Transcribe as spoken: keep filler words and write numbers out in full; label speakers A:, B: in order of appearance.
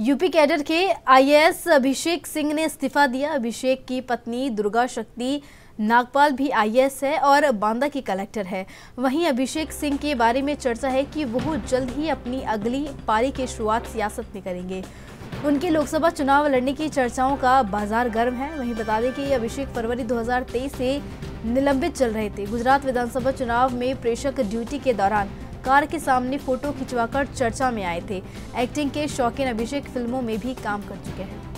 A: UP cadre के IAS Abhishek Singh ने इस्तीफा दिया। अभिषेक की पत्नी दुर्गा शक्ति नागपाल भी आईएएस है और बांदा की कलेक्टर है। वहीं अभिषेक सिंह के बारे में चर्चा है कि वो जल्द ही अपनी अगली पारी की शुरुआत सियासत में करेंगे। उनके लोकसभा चुनाव लड़ने की चर्चाओं का बाजार गर्म है। वहीं बता दें कि अभिषेक फरवरी दो हज़ार तेईस से निलंबित चल रहे थे। गुजरात विधानसभा चुनाव में प्रेक्षक ड्यूटी के दौरान कार के सामने फोटो खिंचवाकर चर्चा में आए थे। एक्टिंग के शौकीन अभिषेक फिल्मों में भी काम कर चुके हैं।